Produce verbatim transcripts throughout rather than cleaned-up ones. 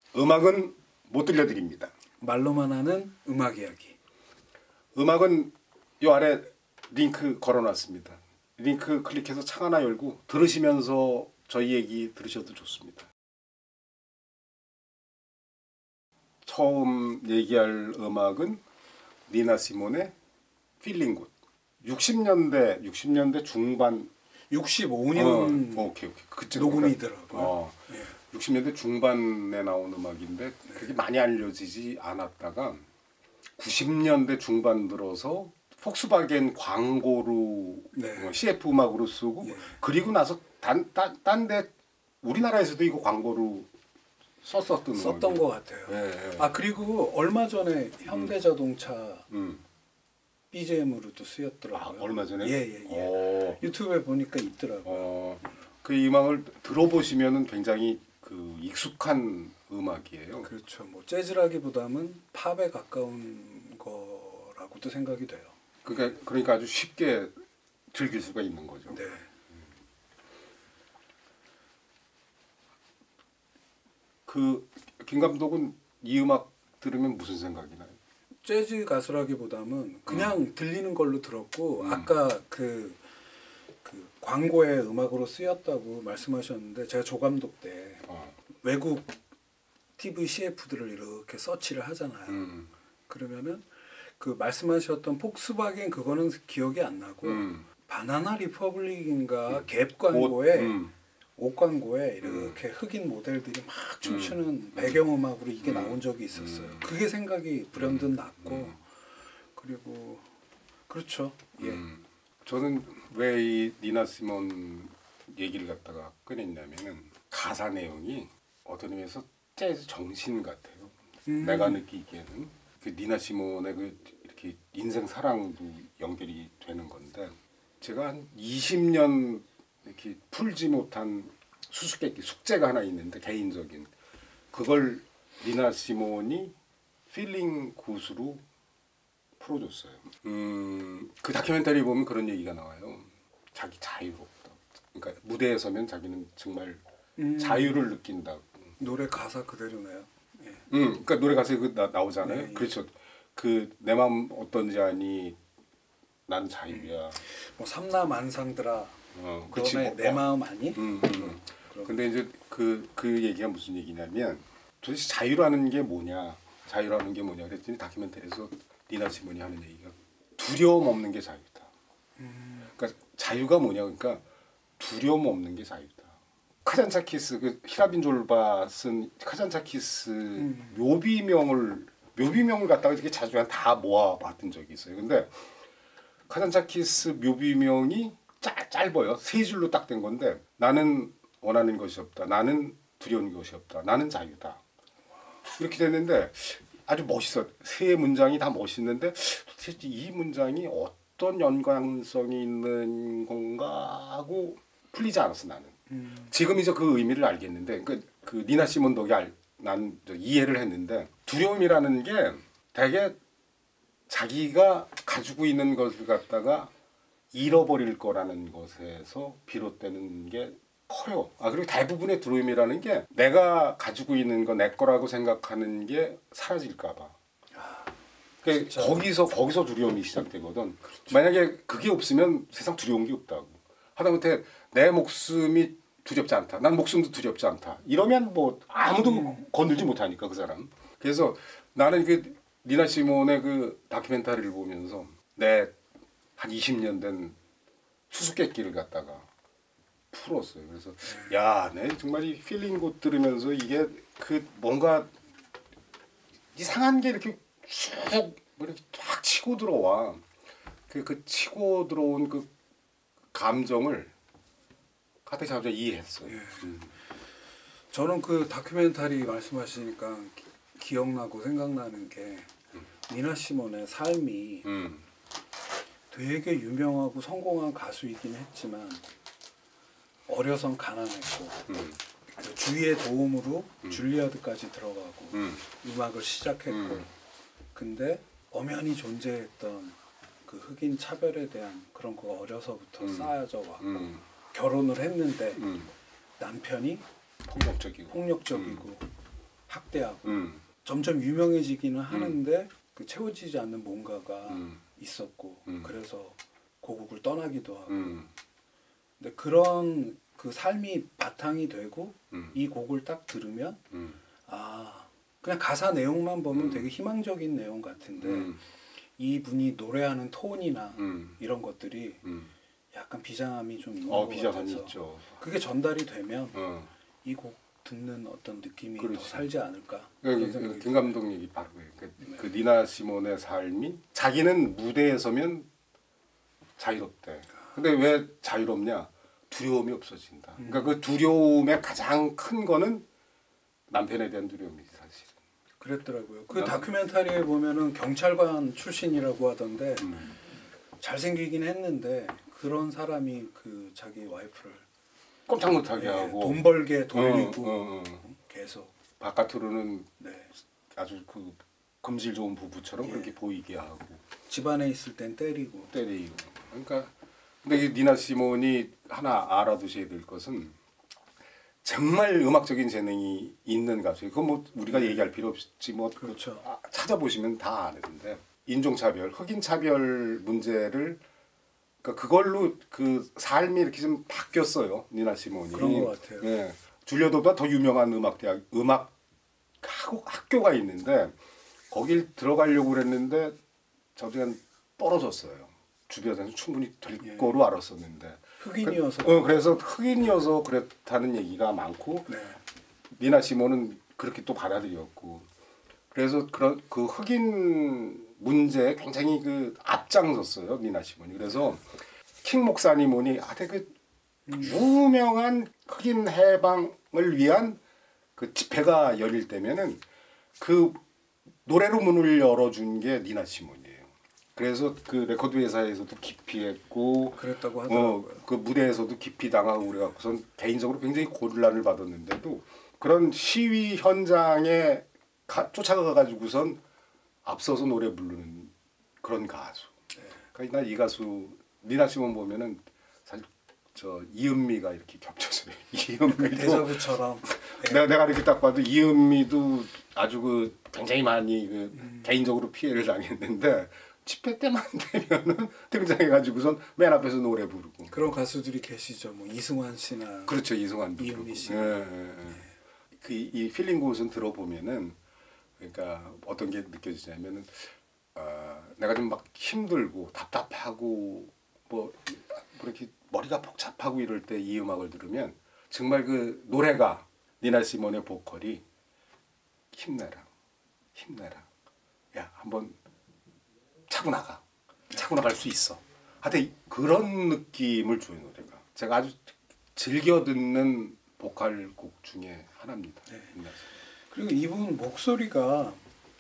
음악은 못 들려드립니다. 말로만 하는 음악 이야기. 음악은 요 아래 링크 걸어놨습니다. 링크 클릭해서 창 하나 열고 들으시면서 저희 얘기 들으셔도 좋습니다. 처음 얘기할 음악은 니나 시몬의 Feeling Good. 육십 년대 육십 년대 중반 육십오 년 어, 오케이 오케이 그쯤 녹음이더라고요. 어, 네. 육십 년대 중반에 나온 음악인데 그게 많이 알려지지 않았다가 구십 년대 중반 들어서 폭스바겐 광고로 네. 어, 씨에프 음악으로 쓰고 네. 그리고 나서 딴딴데 우리나라에서도 이거 광고로 썼었던 썼던 것 같아요. 네, 네. 아 그리고 얼마 전에 현대자동차 음. 비지엠으로도 쓰였더라고요. 아, 얼마 전에? 예예예. 예, 예. 어. 유튜브에 보니까 있더라고요. 어, 그 음악을 들어보시면은 굉장히 그 익숙한 음악이에요. 그렇죠. 뭐 재즈라기보다는 팝에 가까운 거라고도 생각이 돼요. 그러니까 그러니까 아주 쉽게 즐길 수가 있는 거죠. 네. 그 김 감독은 이 음악 들으면 무슨 생각이 나요? 재즈 가수라기보다는 그냥 음. 들리는 걸로 들었고 음. 아까 그, 그 광고에 음악으로 쓰였다고 말씀하셨는데 제가 조감독 때 어. 외국 티비 씨에프들을 이렇게 서치를 하잖아요. 음. 그러면은 그 말씀하셨던 폭스바겐 그거는 기억이 안 나고 음. 바나나 리퍼블릭인가 음. 갭 광고에 옷, 음. 옷 광고에 이렇게 음. 흑인 모델들이 막 춤추는 음. 배경음악으로 이게 음. 나온 적이 있었어요. 음. 그게 생각이 불현듯 음. 났고 음. 그리고 그렇죠. 예. 음. 저는 왜 이 니나 시몬 얘기를 갖다가 꺼냈냐면은 가사 내용이 어떤 의미에서 재즈 정신 같아요. 음. 내가 느끼기에는 그 니나 시몬의 그 이렇게 인생 사랑도 연결이 되는 건데 제가 한 이십 년 이렇게 풀지 못한 수수께끼 숙제가 하나 있는데 개인적인 그걸 니나 시몬이 필링 굿으로 풀어줬어요. 음, 그 다큐멘터리 보면 그런 얘기가 나와요. 자기 자유롭다. 그러니까 무대에 서면 자기는 정말 음. 자유를 느낀다. 노래 가사 그대로네요. 예. 음, 그러니까 노래 가사에 그 나, 나오잖아요. 네, 그렇죠. 그 내 마음 어떤지 아니 난 자유야. 음. 뭐 삼라만상들아. 어, 그치, 뭐, 내 마음 아니? 음, 음. 근데 이제 그, 그 얘기가 무슨 얘기냐면 도대체 자유라는 게 뭐냐 자유라는 게 뭐냐 그랬더니 다큐멘터리에서 니나 시몬이 하는 얘기가 두려움 없는 게 자유다. 음. 그러니까 자유가 뭐냐 그러니까 두려움 없는 게 자유다. 카잔차키스 그 히라빈 졸바 쓴 카잔차키스 음. 묘비명을 묘비명을 갖다가 이렇게 자주 다 모아봤던 적이 있어요. 근데 카잔차키스 묘비명이 짧, 짧아요. 세 줄로 딱 된 건데 나는 원하는 것이 없다. 나는 두려운 것이 없다. 나는 자유다. 이렇게 됐는데 아주 멋있어. 세 문장이 다 멋있는데 도대체 이 문장이 어떤 연관성이 있는 건가 하고 풀리지 않았어 나는. 음. 지금 이제 그 의미를 알겠는데 그, 그 니나 시몬 덕에 알, 난 이해를 했는데 두려움이라는 게 되게 자기가 가지고 있는 것을 갖다가 잃어버릴 거라는 것에서 비롯되는 게 커요. 아 그리고 대부분의 두려움이라는 게 내가 가지고 있는 거 내 거라고 생각하는 게 사라질까 봐. 그러니까 거기서 거기서 두려움이 시작되거든. 그렇죠. 만약에 그게 없으면 세상 두려운 게 없다고. 하다못해 내 목숨이 두렵지 않다. 난 목숨도 두렵지 않다. 이러면 뭐 아무도 음. 건들지 못하니까 그 사람. 그래서 나는 그 니나 시몬의 그 다큐멘터리를 보면서 내 한 이십 년 된 수수께끼를 갖다가 풀었어요. 그래서 야, 내 정말 이 필링 굿 들으면서 이게 그 뭔가 이상한 게 이렇게 쭉 이렇게 딱 치고 들어와. 그, 그 치고 들어온 그 감정을 가뜩 잡아 이해했어요. 예. 음. 저는 그 다큐멘터리 말씀하시니까 기, 기억나고 생각나는 게 음. 니나 시몬의 삶이 음. 되게 유명하고 성공한 가수이긴 했지만 어려선 가난했고 음. 그 주위의 도움으로 음. 줄리아드까지 들어가고 음. 음악을 시작했고 음. 근데 엄연히 존재했던 그 흑인 차별에 대한 그런 거가 어려서부터 음. 쌓여져 왔고 음. 결혼을 했는데 음. 남편이 폭력적이고 폭력적이고 음. 확대하고 음. 점점 유명해지기는 하는데 음. 그 채워지지 않는 뭔가가 음. 있었고 음. 그래서 고국을 떠나기도 하고 음. 근데 그런 그 삶이 바탕이 되고 음. 이 곡을 딱 들으면 음. 아 그냥 가사 내용만 보면 음. 되게 희망적인 내용 같은데 음. 이분이 노래하는 톤이나 음. 이런 것들이 음. 약간 비장함이 좀 있는 어, 것 비장함이 같아서 있죠. 그게 전달이 되면 어. 이 곡 듣는 어떤 느낌이 그렇지. 더 살지 않을까. 그, 그, 김 감독 얘기 바로 그래요. 그, 네. 그 니나 시몬의 삶이 자기는 무대에 서면 자유롭대. 근데 왜 자유롭냐? 두려움이 없어진다. 음. 그러니까 그 두려움의 가장 큰 거는 남편에 대한 두려움이지 사실은. 그랬더라고요. 그 다큐멘터리에 보면은 경찰관 출신이라고 하던데 음. 잘생기긴 했는데 그런 사람이 그 자기 와이프를 꼼짝 못하게 네, 하고 돈 벌게 돌리고 어, 어, 어. 계속 바깥으로는 네. 아주 그 금질 좋은 부부처럼 예. 그렇게 보이게 하고 집안에 있을 땐 때리고 때리고. 그러니까 근데 이 니나 시몬이 하나 알아두셔야 될 것은 정말 음악적인 재능이 있는 가수예요. 그건 뭐 우리가 네. 얘기할 필요 없지 뭐 그렇죠. 아, 찾아보시면 다 아는데 인종차별, 흑인차별 문제를 그러니까 그걸로 그 삶이 이렇게 좀 바뀌었어요. 니나 시몬이. 그런 것 같아요. 예. 줄리어보다 더 유명한 음악 대학 음악 학교, 학교가 있는데 거길 들어가려고 그랬는데 저는 떨어졌어요. 주변에서 충분히 될 예. 거로 알았었는데 흑인이어서 그, 어, 그래서 흑인이어서 그랬다는 얘기가 많고 네. 니나 시몬은 그렇게 또 받아들였고 그래서 그런 그 흑인 문제에 굉장히 그 앞장섰어요. 니나 시몬이. 그래서 킹 목사님 오니 아 되게 음. 유명한 흑인 해방을 위한 그 집회가 열릴 때면은 그 노래로 문을 열어준 게 니나 시몬이에요. 그래서 그 레코드 회사에서도 기피했고, 그랬다고 하더라고요. 어, 그 무대에서도 기피 당하고 그래갖고선 개인적으로 굉장히 곤란을 받았는데도 그런 시위 현장에 가, 쫓아가가지고선 앞서서 노래 부르는 그런 가수. 그러니까 나 이 가수 니나 시몬 보면은 사실 저 이은미가 이렇게 겹쳐져요. 이은미도 대자부처럼. 네. 내가 내가 이렇게 딱 봐도 이은미도 아주 그 굉장히 많이 그 음. 개인적으로 피해를 당했는데 집회 때만 되면은 등장해가지고선 맨 앞에서 노래 부르고. 그런 가수들이 계시죠. 뭐 이승환 씨나. 그렇죠, 이승환도. 이은미 씨. 예, 예, 예. 그이 필링 굿은 들어보면은 그러니까 어떤 게 느껴지냐면은 어, 내가 좀 막 힘들고 답답하고 뭐 그렇게 머리가 복잡하고 이럴 때 이 음악을 들으면 정말 그 노래가 니나 시몬의 보컬이 힘내라, 힘내라, 야 한번 차고 나가, 차고 나갈 수 있어. 하여튼 그런 느낌을 줘요 노래가. 제가 아주 즐겨 듣는 보컬곡 중에 하나입니다. 네. 그리고 이분 목소리가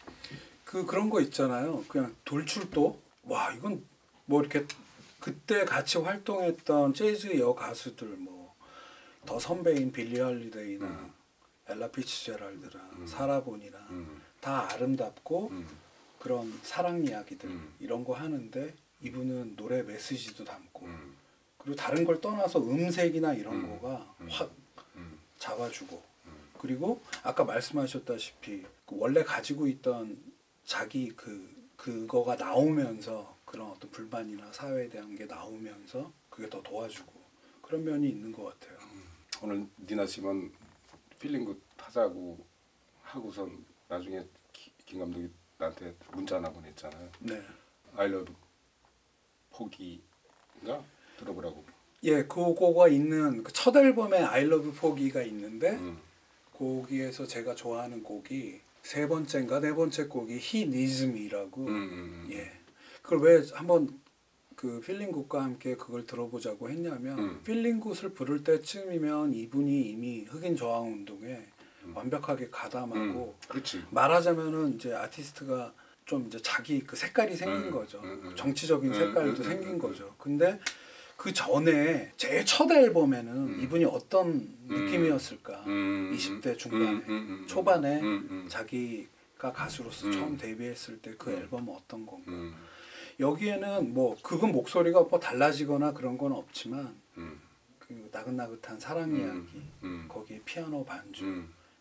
그 그런 거 있잖아요. 그냥 돌출도 와 이건 뭐 이렇게 그때 같이 활동했던 재즈 여 가수들 뭐 더 선배인 빌리 할리데이나 음. 엘라 피츠제랄드나 음. 사라본이나 음. 다 아름답고 음. 그런 사랑 이야기들 음. 이런 거 하는데 이분은 노래 메시지도 담고 음. 그리고 다른 걸 떠나서 음색이나 이런 음. 거가 음. 확 음. 잡아주고 음. 그리고 아까 말씀하셨다시피 그 원래 가지고 있던 자기 그 그거가 나오면서 그런 어떤 불만이나 사회에 대한 게 나오면서 그게 더 도와주고 그런 면이 있는 것 같아요. 음. 오늘 니나 시몬 필링 굿 하자고 하고선 나중에 기, 김 감독이 나한테 문자 하나 보냈잖아요. 네. I love 포기가 들어보라고. 예, 그거가 있는 그 첫 앨범에 I love 포기가 있는데 음. 거기에서 제가 좋아하는 곡이 세 번째인가 네 번째 곡이 He Needs Me라고. 음, 음, 음. 예. 그걸 왜 한번 그 필링 굿과 함께 그걸 들어보자고 했냐면 음. 필링 굿을 부를 때쯤이면 이분이 이미 흑인 저항 운동에 음. 완벽하게 가담하고 음. 말하자면은 이제 아티스트가 좀 이제 자기 그 색깔이 생긴 음. 거죠. 음. 정치적인 색깔도 음. 생긴 음. 거죠. 근데 그 전에 제일 첫 앨범에는 음. 이분이 어떤 음. 느낌이었을까? 음. 이십 대 중반에 음. 음. 초반에 음. 자기가 가수로서 음. 처음 데뷔했을 때 그 음. 앨범은 어떤 건가? 음. 여기에는 뭐 그건 목소리가 뭐 달라지거나 그런 건 없지만 음. 그 나긋나긋한 사랑 이야기 음. 음. 거기에 피아노 반주 음.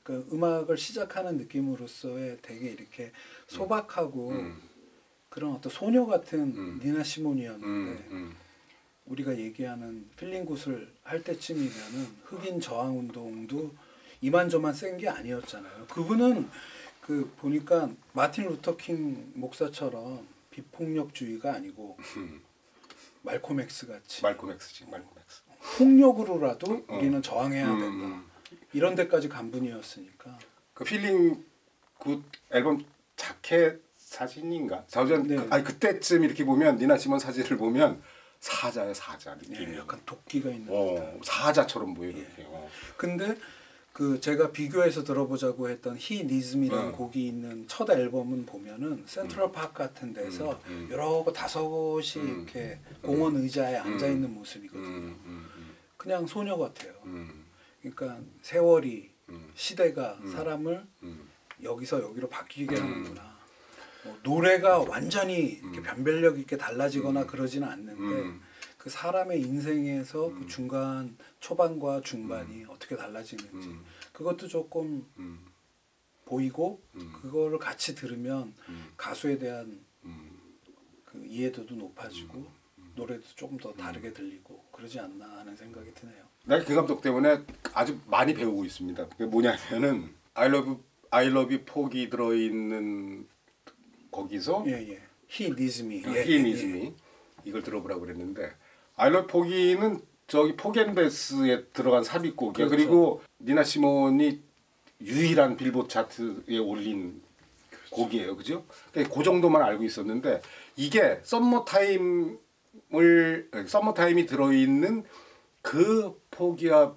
그 음악을 시작하는 느낌으로서의 되게 이렇게 소박하고 음. 그런 어떤 소녀 같은 음. 니나 시몬이었는데 음. 음. 우리가 얘기하는 필링굿을 할 때쯤이면은 흑인 저항 운동도 이만저만 센 게 아니었잖아요. 그분은 그 보니까 마틴 루터킹 목사처럼 비폭력주의가 아니고 음. 말콤 엑스 같이 말콤 엑스지. 말콤 엑스. 폭력으로라도 어. 우리는 저항해야 된다. 음. 이런 데까지 간 분이었으니까. 그 필링 굿 앨범 자켓 사진인가? 자우전 네. 그, 아니 그때쯤 이렇게 보면 니나 시몬 사진을 보면 사자야 사자 느낌이. 네, 약간 도끼가 있는 어, 듯한. 사자처럼 보여 이렇게. 예. 어. 근데 그 제가 비교해서 들어보자고 했던 He Needs Me라는 어. 곡이 있는 첫 앨범은 보면은 센트럴 파크 같은 데서 음, 음. 여러 곳 다섯 곳이 음. 이렇게 공원 의자에 음. 앉아 있는 모습이거든요. 음, 음, 음, 그냥 소녀 같아요. 음, 그러니까 세월이 음, 시대가 음. 사람을 음, 여기서 여기로 바뀌게 음. 하는구나. 뭐 노래가 완전히 이렇게 음. 변별력 있게 달라지거나 음. 그러지는 않는데 음. 그 사람의 인생에서 음. 그 중간 초반과 중반이 어떻게 달라지는지 음. 그것도 조금 음, 보이고 음. 그거를 같이 들으면 음, 가수에 대한 음. 그 이해도도 높아지고 노래도 조금 더 다르게 들리고 그러지 않나 하는 생각이 드네요. 내가 그 감독 때문에 아주 많이 배우고 있습니다. 그게 뭐냐면은 I love I love you 폭이 들어 있는 거기서 예, 예. He Needs Me. 예, He 예, Needs 예. Me 이걸 들어보라고 그랬는데 I love 포기는 저기 포겐베스에 들어간 삽입곡이야. 그렇죠. 그리고 니나 시몬이 유일한 빌보드 차트에 올린 그렇죠. 곡이에요. 그죠? 그 정도만 알고 있었는데 이게 썸머 타임을 썸머 타임이 들어 있는 그 포기와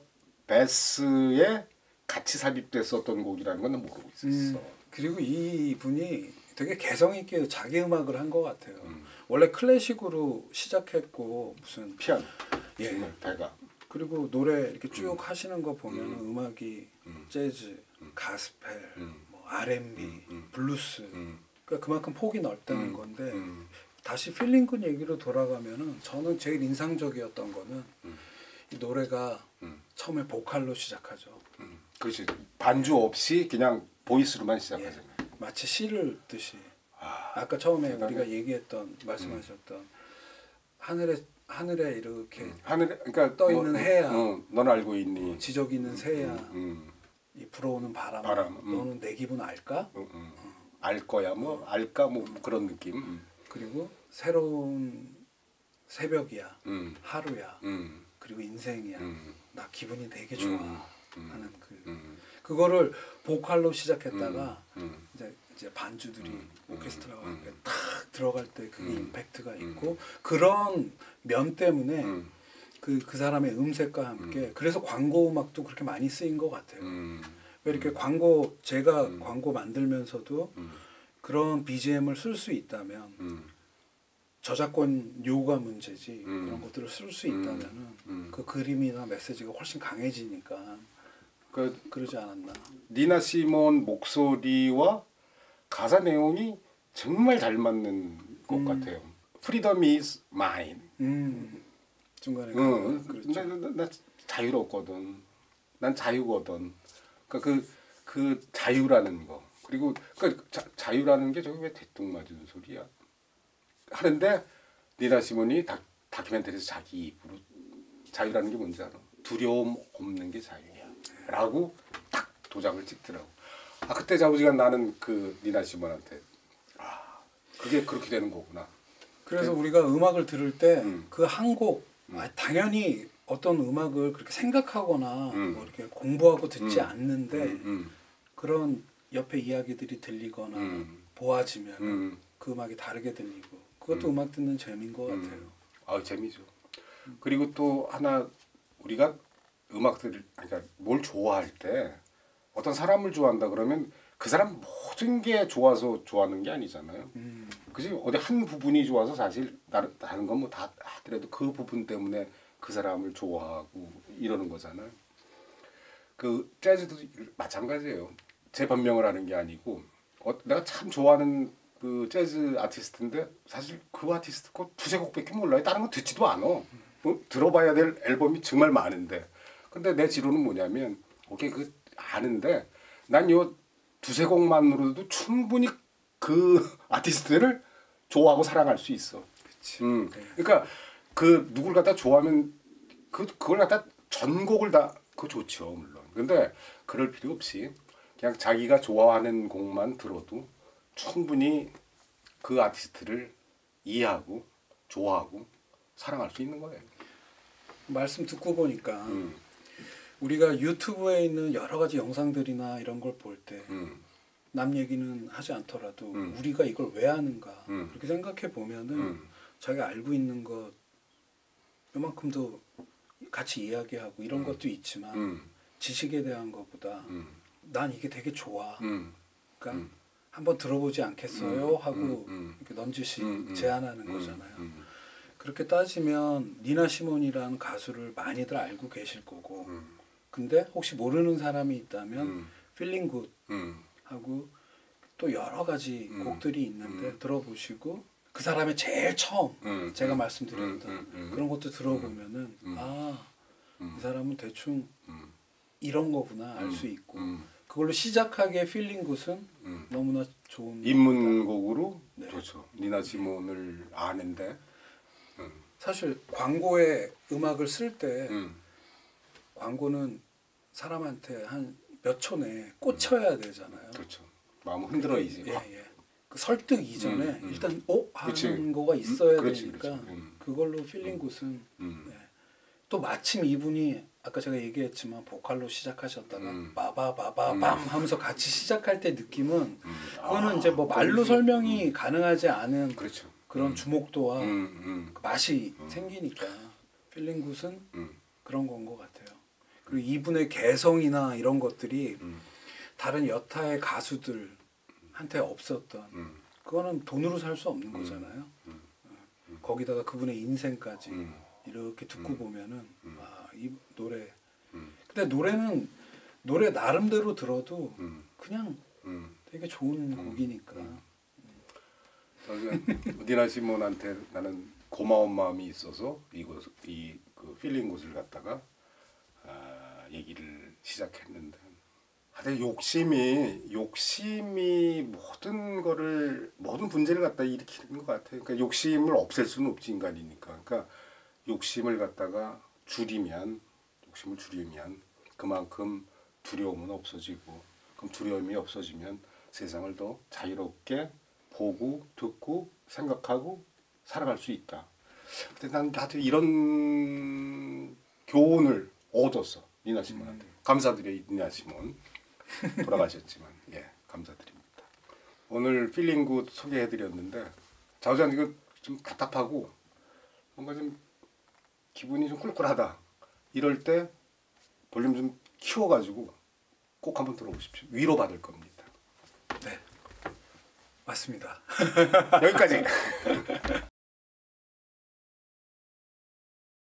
베스에 같이 삽입됐었던 곡이라는 건 모르고 있었어. 음, 그리고 이 분이 되게 개성 있게 자기 음악을 한 것 같아요. 음. 원래 클래식으로 시작했고 무슨 피아노, 예. 정말 대가. 그리고 노래 이렇게 쭉 하시는 거 보면 은 음. 음악이 음. 재즈, 가스펠, 음. 뭐 알앤비, 음. 음. 블루스. 음. 그러니까 그만큼 폭이 넓다는 음. 건데 음. 다시 필링군 얘기로 돌아가면은 저는 제일 인상적이었던 거는 음. 이 노래가 음. 처음에 보컬로 시작하죠. 음. 그렇지. 반주 없이 그냥 보이스로만 시작하잖아요. 예. 마치 시를 듣듯이. 아, 아까 처음에 대단해. 우리가 얘기했던 말씀하셨던 하늘에 하늘에 이렇게 음. 하늘에 그러니까 떠 있는 해야. 어, 넌 알고 있니? 지적 있는 새야, 음. 이 불어오는 바람, 바람, 음. 너는 내 기분 알까? 음. 음. 알 거야 뭐 알까 뭐 그런 느낌. 음. 그리고 새로운 새벽이야, 음. 하루야, 음. 그리고 인생이야. 음. 나 기분이 되게 좋아 음. 음. 하는 그 음. 그거를 보컬로 시작했다가 음. 이제 이제 반주들이 음. 오케스트라가 음. 이렇게 탁 들어갈 때 그게 음. 임팩트가 음. 있고 그런 면 때문에 음. 그, 그 사람의 음색과 함께 그래서 광고 음악도 그렇게 많이 쓰인 것 같아요. 음. 왜 이렇게 광고 제가 음. 광고 만들면서도 음. 그런 비지엠을 쓸 수 있다면 음. 저작권 요가 문제지 음. 그런 것들을 쓸 수 있다면은 음. 그 그림이나 메시지가 훨씬 강해지니까 그 그러지 않았나. 니나 시몬 목소리와 가사 내용이 정말 잘 맞는 것 음. 같아요. Freedom is mine. 음 중간에 응, 그, 나, 나, 나 자유롭거든. 난 자유거든. 그러니까 그, 그 자유라는 거. 그리고 그 자, 자유라는 게 저게 왜 대뚱 맞은 소리야? 하는데 니나 시몬이 다, 다큐멘터리에서 자기 입으로 자유라는 게 뭔지 알아? 두려움 없는 게 자유야. 라고 딱 도장을 찍더라고. 아 그때 자부지간 나는 그 니나 시몬한테 아 그게 그렇게 되는 거구나. 그래서 우리가 음악을 들을 때 음. 그 한 곡 음. 아, 당연히 어떤 음악을 그렇게 생각하거나 음. 뭐 이렇게 공부하고 듣지 음. 않는데 음, 음, 그런 옆에 이야기들이 들리거나 음. 보아지면 음. 그 음악이 다르게 들리고 그것도 음. 음악 듣는 재미인 것 음. 같아요. 아 재미죠. 그리고 또 하나 우리가 음악들 그러니까 뭘 좋아할 때 어떤 사람을 좋아한다 그러면 그 사람 모든 게 좋아서 좋아하는 게 아니잖아요. 음. 그지 어디 한 부분이 좋아서 사실 다른 다른 건 뭐 다 하더라도 그 부분 때문에 그 사람을 좋아하고 이러는 거잖아요. 그 재즈도 마찬가지예요. 제 변명을 하는 게 아니고 어, 내가 참 좋아하는 그 재즈 아티스트인데 사실 그 아티스트 거 두세 곡밖에 몰라요. 다른 거 듣지도 않아. 뭐 들어봐야 될 앨범이 정말 많은데 근데 내 지론은 뭐냐면 오케이 그 아는데 난 요 두세 곡만으로도 충분히 그 아티스트를 좋아하고 사랑할 수 있어. 그치. 음. 네. 그러니까 그 누굴 갖다 좋아하면 그 그걸 갖다 전곡을 다 그거 좋죠 물론. 근데 그럴 필요 없이 그냥 자기가 좋아하는 곡만 들어도 충분히 그 아티스트를 이해하고 좋아하고 사랑할 수 있는 거예요. 말씀 듣고 보니까 음. 우리가 유튜브에 있는 여러 가지 영상들이나 이런 걸 볼 때 남 음. 얘기는 하지 않더라도 음. 우리가 이걸 왜 하는가 음. 그렇게 생각해 보면은 음. 자기가 알고 있는 것 요만큼도 같이 이야기하고 이런 음. 것도 있지만 음. 지식에 대한 것보다 음. 난 이게 되게 좋아. 음. 그러니까 음. 한번 들어보지 않겠어요? 음. 하고 음. 이렇게 넌지시 음. 음. 제안하는 음. 거잖아요. 음. 그렇게 따지면 니나 시몬이라는 가수를 많이들 알고 계실 거고 음. 근데 혹시 모르는 사람이 있다면 음. 필링 굿 음. 하고 또 여러 가지 음. 곡들이 있는데 음. 들어보시고 그 사람의 제일 처음 음. 제가 음. 말씀드렸던 음. 음. 그런 것도 들어보면은 음. 아, 음. 이 사람은 대충 음. 이런 거구나 알 수 음. 있고 음. 그걸로 시작하기에 필링 굿은 음. 너무나 좋은 입문곡으로 네. 그렇죠. 니나 시몬을 아는데 음. 사실 광고에 음악을 쓸 때 음. 광고는 사람한테 한 몇 초 내에 꽂혀야 되잖아요. 그렇죠. 마음 흔들어 이제. 예, 예. 그 설득 이전에 음, 음. 일단 오 하는 그치. 거가 있어야 음, 그렇지, 되니까 그렇지. 음. 그걸로 필링 굿은 음. 네. 또 마침 이분이 아까 제가 얘기했지만 보컬로 시작하셨다가 음. 바바바바밤 음. 하면서 같이 시작할 때 느낌은 음. 그거는 아, 이제 뭐 말로 그렇지. 설명이 음. 가능하지 않은 그렇죠. 그런 음. 주목도와 음. 음. 그 맛이 음. 생기니까 필링 굿은 음. 그런 건 것 같아요. 그리고 이분의 개성이나 이런 것들이 음. 다른 여타의 가수들한테 없었던 음. 그거는 돈으로 살 수 없는 음. 거잖아요. 음. 어. 거기다가 그분의 인생까지 음. 이렇게 듣고 음. 보면은 음. 아, 이 노래. 음. 근데 노래는 노래 나름대로 들어도 음. 그냥 음. 되게 좋은 음. 곡이니까. 음. 니나 시몬한테 나는 고마운 마음이 있어서 이곳 이그 필링 곳을 갖다가 아, 얘기를 시작했는데 하여튼 욕심이 욕심이 모든 거를 모든 문제를 갖다 일으키는 것 같아요. 그러니까 욕심을 없앨 수는 없지 인간이니까. 그러니까 욕심을 갖다가 줄이면 욕심을 줄이면 그만큼 두려움은 없어지고 그럼 두려움이 없어지면 세상을 더 자유롭게 보고 듣고 생각하고 살아갈 수 있다. 근데 난 다들 이런 교훈을 얻었어. 니나 시몬한테. 음. 감사드려요. 니나 시몬. 돌아가셨지만 예 감사드립니다. 오늘 필링 굿 소개해드렸는데 자우장 이거 좀 답답하고 뭔가 좀 기분이 좀 꿀꿀하다 이럴 때 볼륨 좀 키워가지고 꼭 한번 들어보십시오. 위로 받을 겁니다. 네 맞습니다. 여기까지.